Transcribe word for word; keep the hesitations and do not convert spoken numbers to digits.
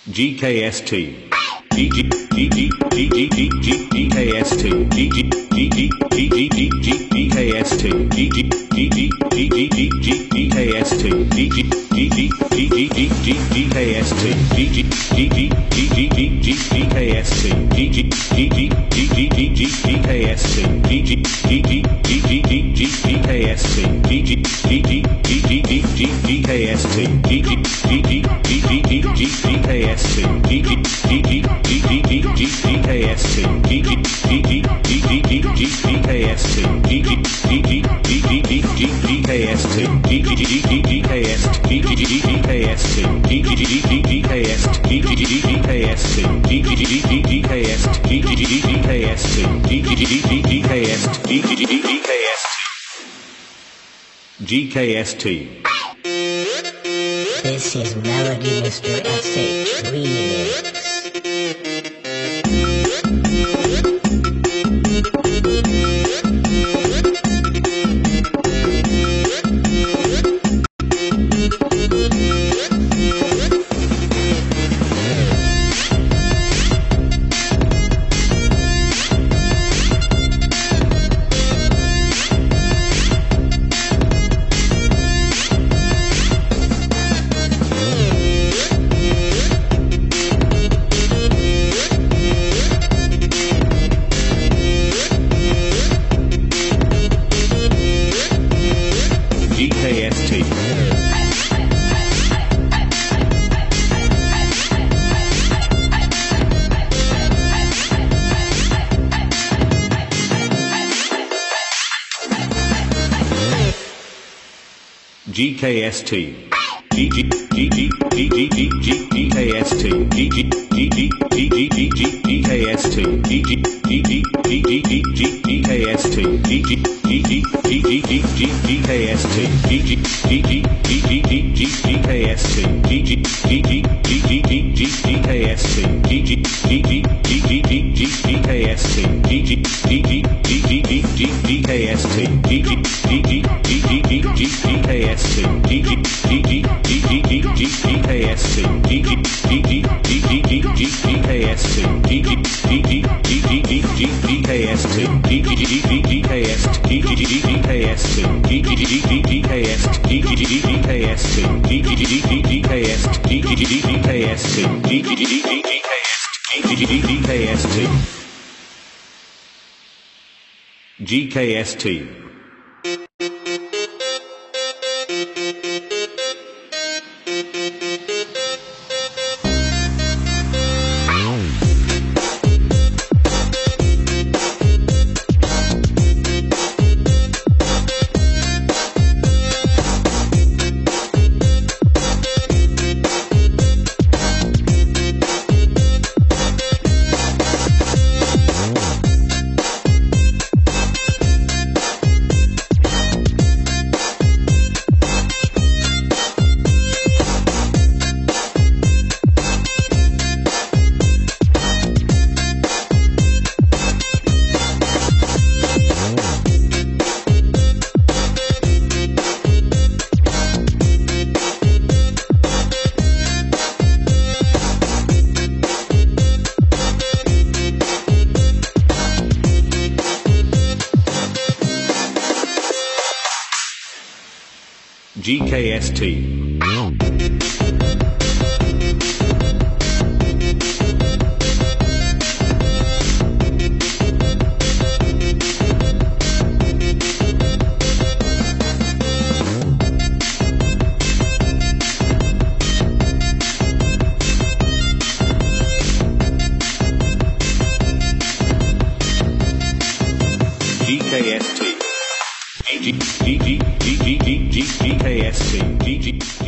G K S T G G G G G G G G G K S T G G G G G G G G G K S T G G G G G G G G G K S T G G G G G G G G G K S T G G G G G G G G G K S T G G G G G G G G G K S T G G G G G G G G G K S T G G G G G G G G G K S T G G G G G G G G G K S T G G G G G G G G G K S T G G G G G G G G G K S T G G G G G G G G G K S T G G G G G K S T G G G G K S T G G G G G K S T G G G G K S T G G G G G K S T G G G G K S T G G G G K S T G G G G K S T G K S T. This is Melody Mister S H Remix. G K S T G G G G G G G G G K S T G G G G G G G G G K S T G G G G G G G G G K S T G G G G G G G G G K S T G G G G G G G G G K S T G G G G G G G G G K S T G G G G G G G G G K S T G G G G G G G G G K S T G G G G G G G G G K S T G G G G G G G G G K S T G G G G G G G G G K S T G G G G G G G G G K S T G G G G G K S T G G G G K S T G G G G G K S T G G G G K S T G G G G G K S T G G G G K S T G G G G G K S T G G G G K S T G K S T. G K S T. G K S T G G G G G G G G K S T G G